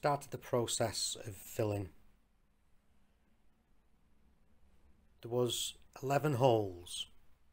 started the process of filling. There was 11 holes,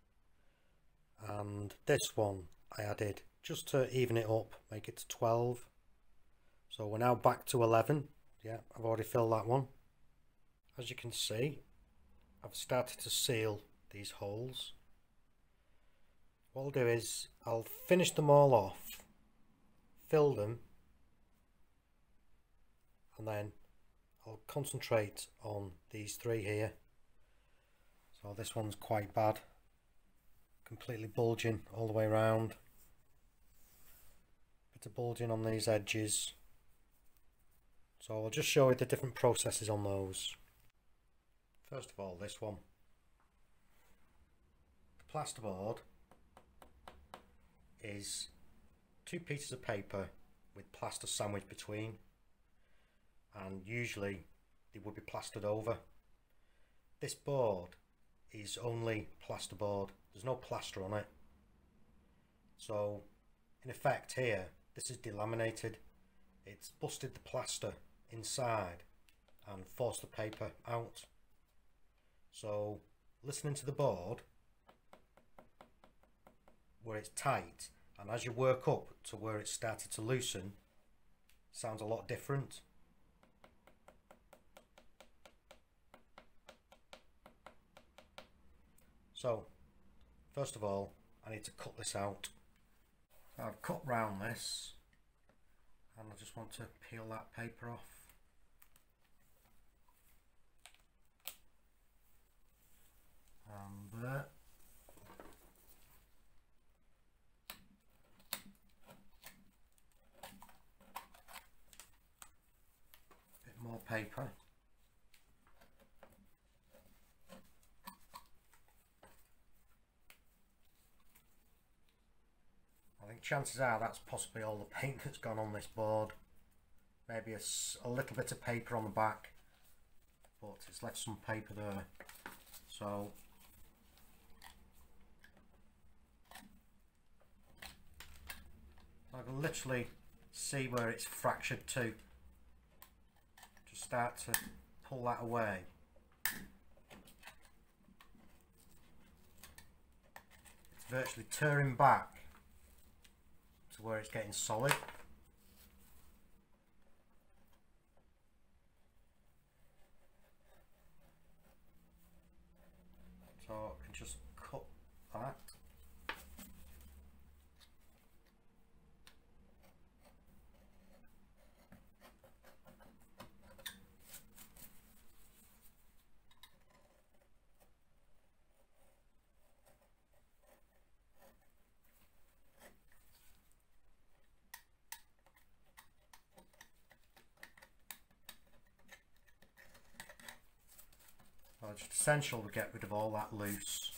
and this one I added just to even it up, make it to 12. So we're now back to 11. Yeah, I've already filled that one. As you can see, I've started to seal these holes. What I'll do is I'll finish them all off, fill them, and then I'll concentrate on these three here. So this one's quite bad, completely bulging all the way around, bit of bulging on these edges. So I'll just show you the different processes on those. First of all, this one, the plasterboard is 2 pieces of paper with plaster sandwiched between, and usually they would be plastered over. This board is only plasterboard, there's no plaster on it. So in effect here, this is delaminated. It's busted the plaster inside and forced the paper out. So listening to the board where it's tight, and as you work up to where it's started to loosen, sounds a lot different. So first of all, I need to cut this out. So I've cut round this, and I just want to peel that paper off. And there. Bit more paper. I think chances are that's possibly all the paint that's gone on this board. Maybe a little bit of paper on the back, but it's left some paper there. So I can literally see where it's fractured to. Just start to pull that away. It's virtually tearing back to where it's getting solid. So I can just cut that. Well, it's essential to get rid of all that loose.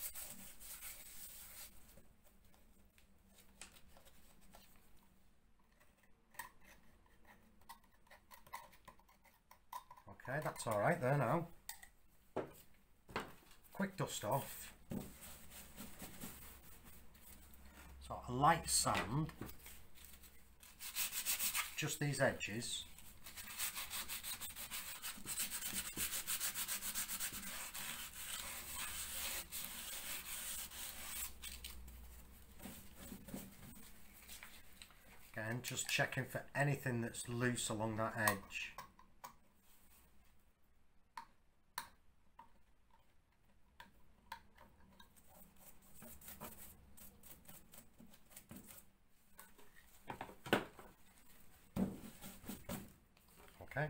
Okay, that's all right there now. Quick dust off. So a light sand, just these edges. Again, just checking for anything that's loose along that edge. Okay.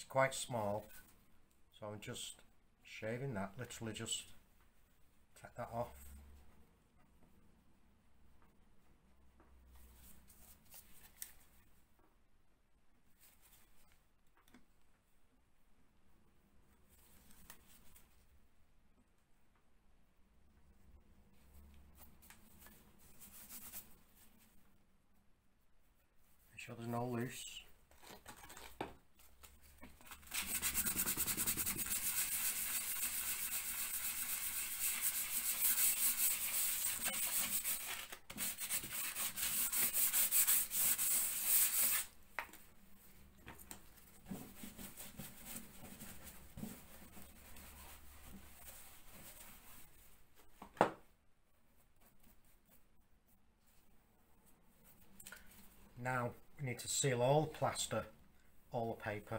It's quite small, so I'm just shaving that, literally just take that off. Make sure there's no loose. Now we need to seal all the plaster, all the paper.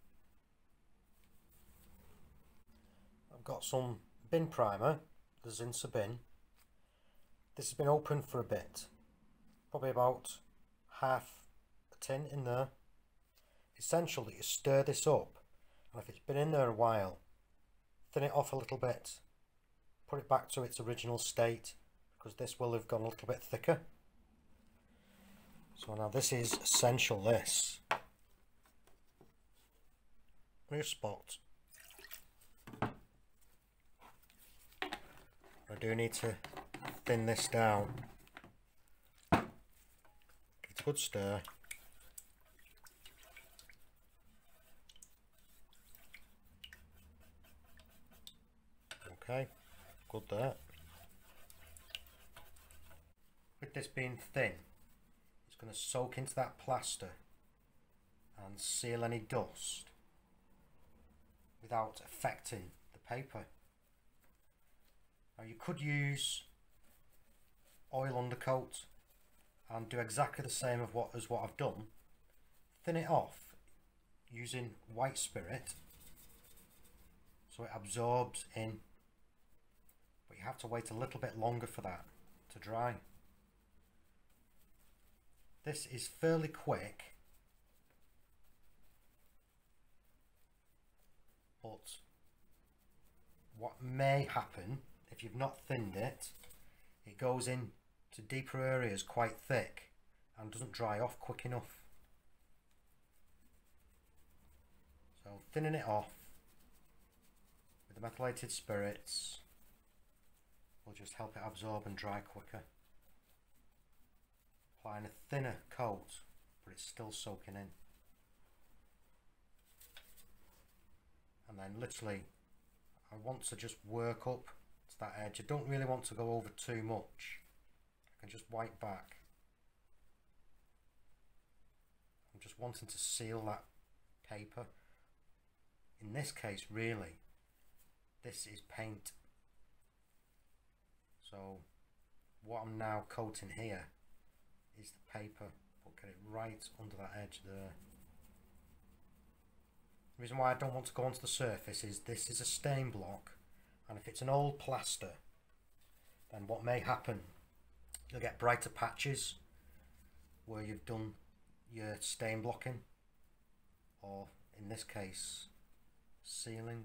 I've got some bin primer, the Zinsser bin. This has been open for a bit, probably about half a tin in there. Essentially you stir this up, and if it's been in there a while, thin it off a little bit, put it back to its original state, because this will have gone a little bit thicker. So now this is essential, this. New spot. I do need to thin this down. Give it a good stir. Okay, good there. With this being thin, it's going to soak into that plaster and seal any dust without affecting the paper. Now you could use oil undercoat and do exactly the same as what I've done. Thin it off using white spirit so it absorbs in, but you have to wait a little bit longer for that to dry. This is fairly quick, but what may happen if you've not thinned it, it goes in to deeper areas quite thick and doesn't dry off quick enough. So thinning it off with the methylated spirits will just help it absorb and dry quicker. Applying a thinner coat, but it's still soaking in. And then literally, I want to just work up to that edge. I don't really want to go over too much. I can just wipe back. I'm just wanting to seal that paper. In this case, really, this is paint. So what I'm now coating here is the paper, but get it right under that edge there. The reason why I don't want to go onto the surface is this is a stain block, and if it's an old plaster, then what may happen, you'll get brighter patches where you've done your stain blocking, or in this case sealing.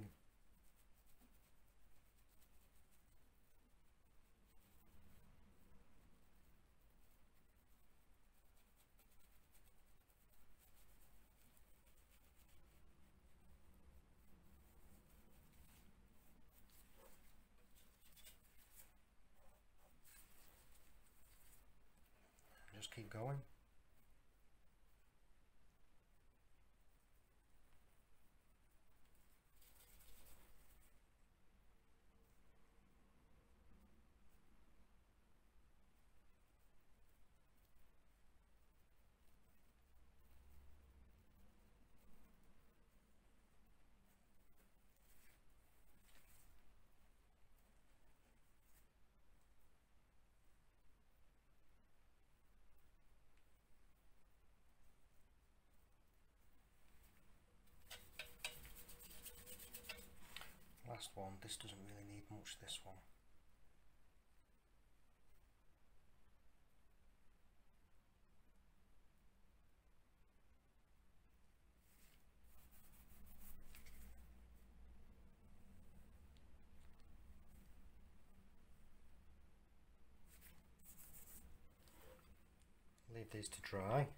Just keep going. Last one, this doesn't really need much, this one. leave these to dry.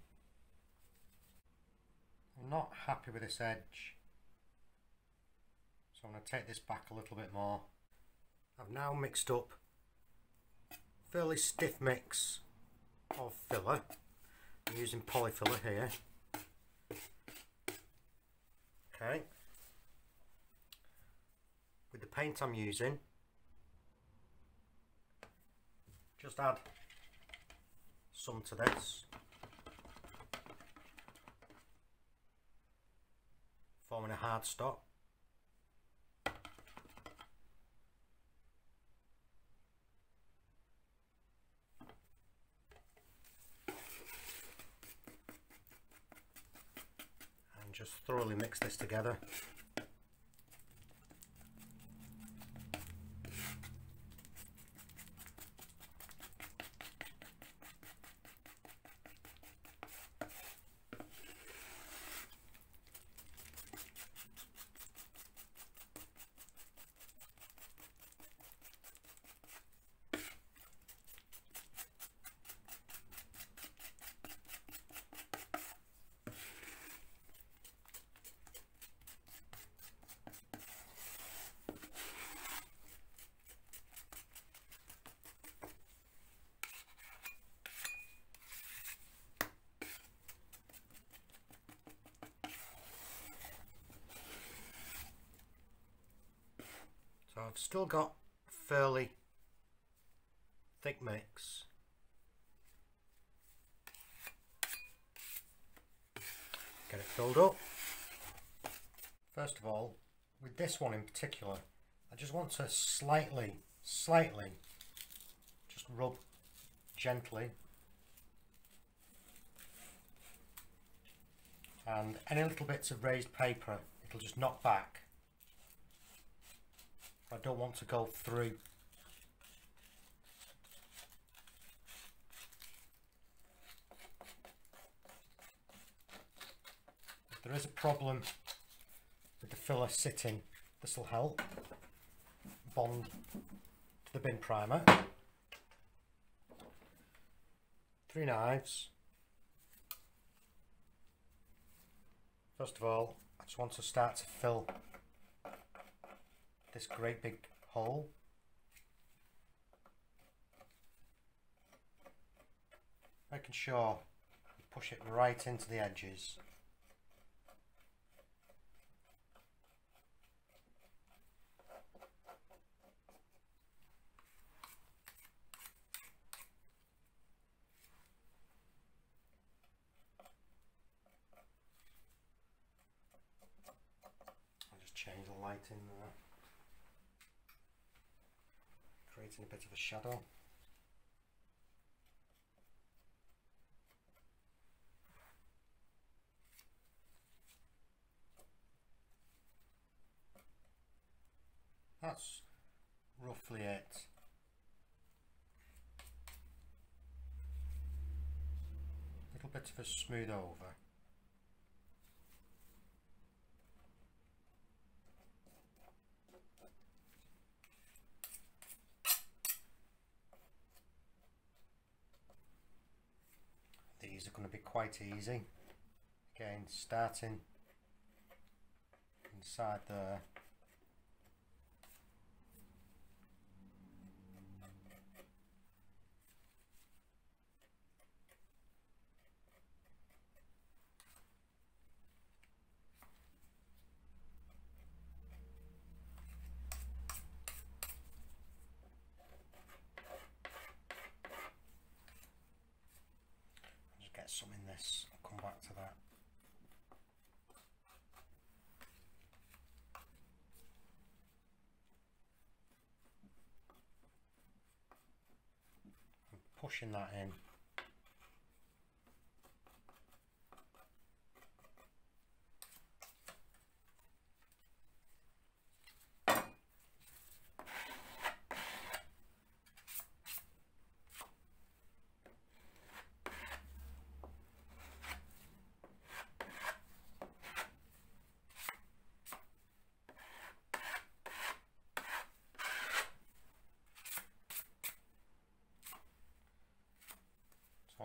I'm not happy with this edge, so I'm going to take this back a little bit more. I've now mixed up a fairly stiff mix of filler. I'm using polyfiller here. Okay. With the paint I'm using, just add some to this, forming a hard stop. And just thoroughly mix this together. So I've still got a fairly thick mix. Get it filled up. First of all, with this one in particular, I just want to slightly just rub gently, and any little bits of raised paper it'll just knock back. I don't want to go through. If there is a problem with the filler sitting, this will help bond to the bin primer. 3 knives. First of all, I just want to start to fill this great big hole. Making sure you push it right into the edges. I'll just change the light in there, creating a bit of a shadow. That's roughly it. A little bit of a smooth over. These are going to be quite easy. Again, starting inside there. Get some in this, I'll come back to that. I'm pushing that in.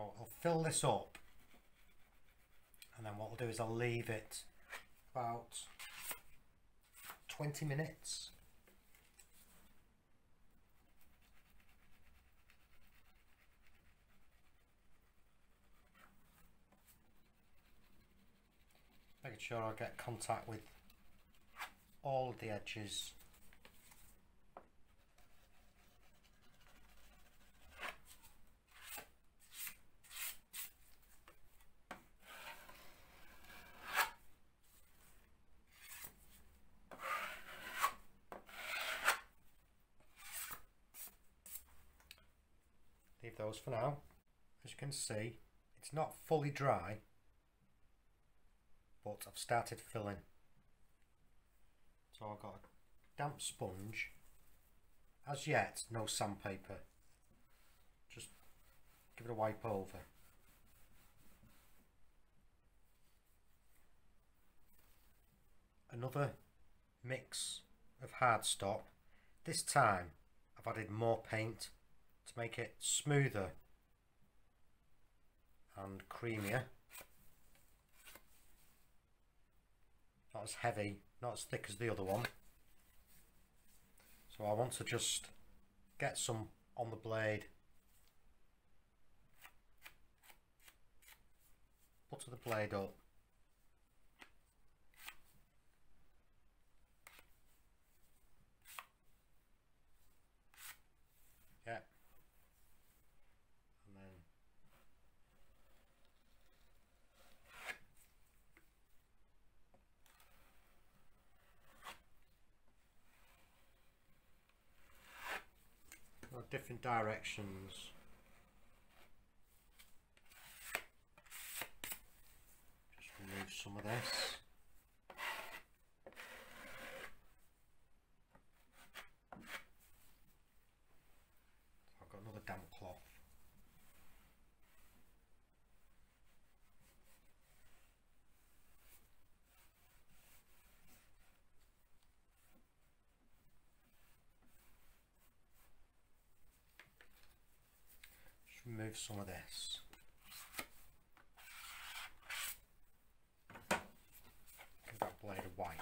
I'll fill this up, and then what I'll do is I'll leave it about 20 minutes. Making sure I get contact with all of the edges. Leave those for now. As you can see, it's not fully dry, but I've started filling. So I've got a damp sponge. As yet, no sandpaper. Just give it a wipe over. Another mix of hardstop. This time I've added more paint to make it smoother and creamier. Not as heavy, not as thick as the other one. So I want to just get some on the blade. Butter the blade up. Yeah. And then different directions. Just remove some of this. I've got another damp cloth. Remove some of this. Give that blade a wipe.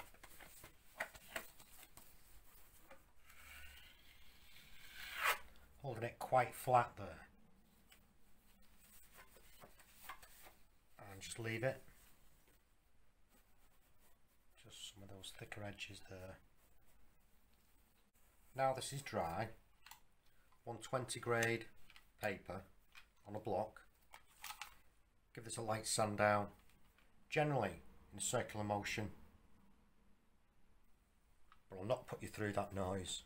Holding it quite flat there. And just leave it. Just some of those thicker edges there. Now this is dry. 120 grade paper on a block. Give this a light sand down, generally in circular motion, but I'll not put you through that noise.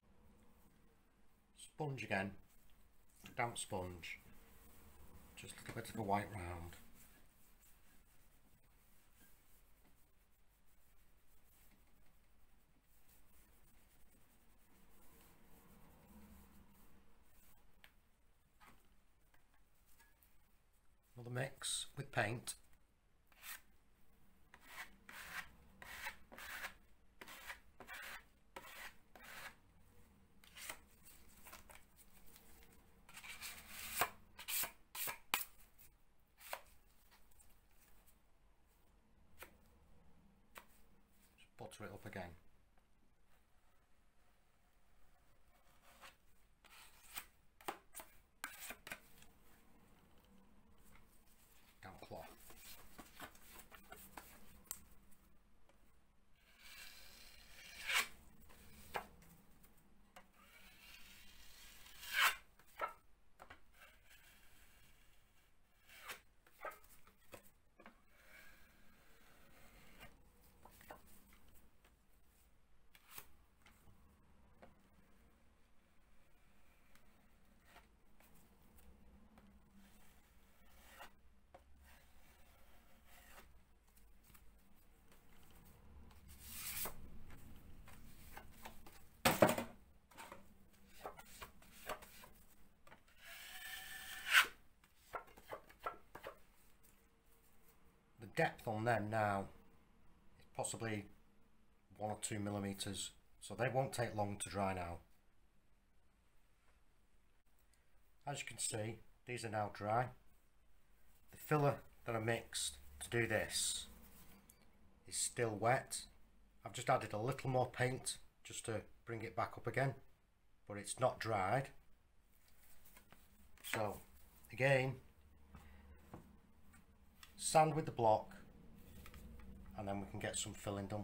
Sponge again, damp sponge, just a little bit of a white round. Another mix with paint. Just butter it up again. Cloth. Depth on them now is possibly 1 or 2 millimeters, so they won't take long to dry now. As you can see, these are now dry. the filler that I mixed to do this is still wet. I've just added a little more paint just to bring it back up again, but it's not dried. So again, sand with the block, and then we can get some filling done.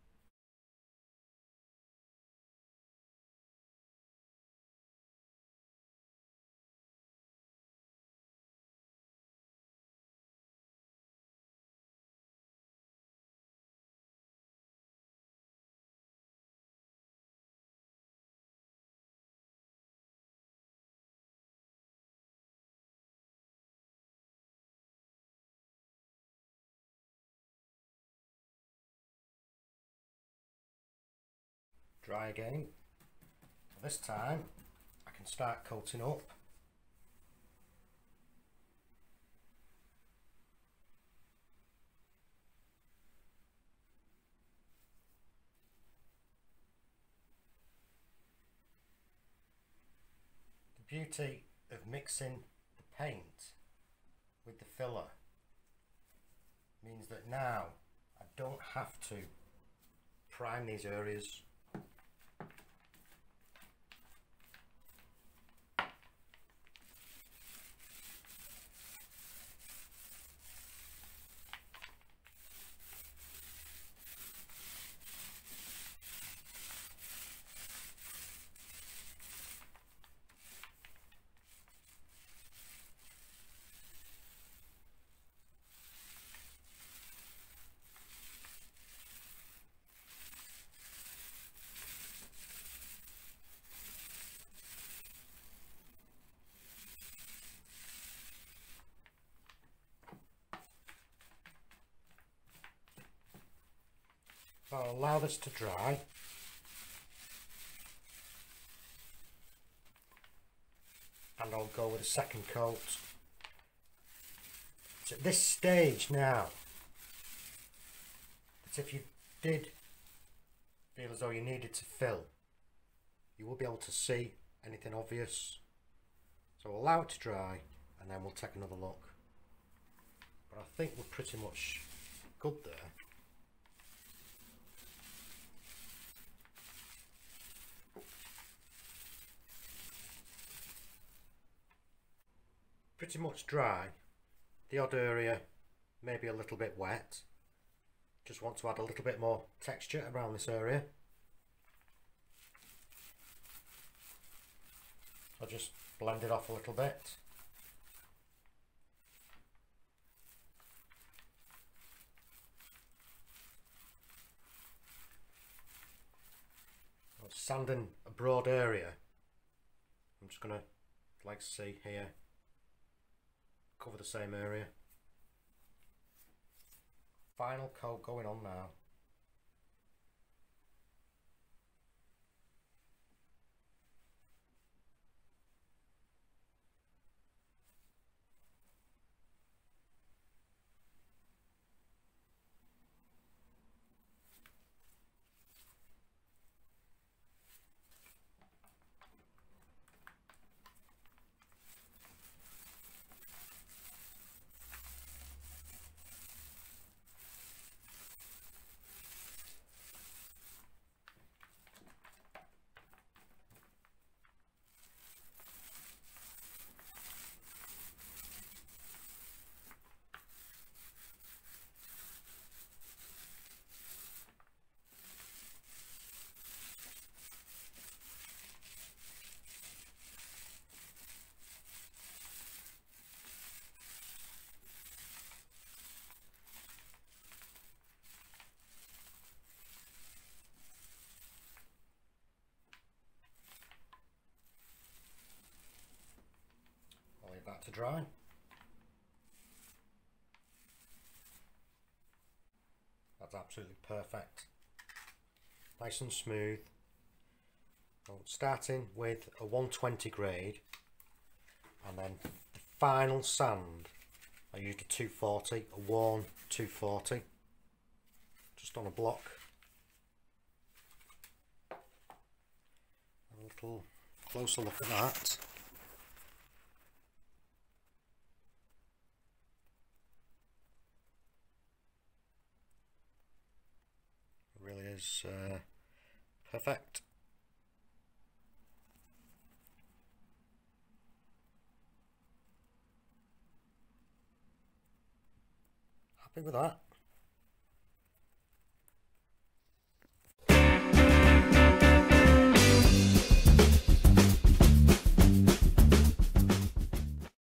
Dry again. This time I can start coating up. The beauty of mixing the paint with the filler means that now I don't have to prime these areas. So I'll allow this to dry. And I'll go with a second coat. It's at this stage now that if you did feel as though you needed to fill, you will be able to see anything obvious. So I'll allow it to dry and then we'll take another look. But I think we're pretty much good there. Pretty much dry. The odd area maybe a little bit wet. Just want to add a little bit more texture around this area. I'll just blend it off a little bit. I'm sanding a broad area. I'm just going to, like see here, cover the same area. Final coat going on now. Leave that to dry. That's absolutely perfect. Nice and smooth. So starting with a 120 grade, and then the final sand, I used a 240, a worn 240, just on a block. A little closer look at that. is perfect. Happy with that.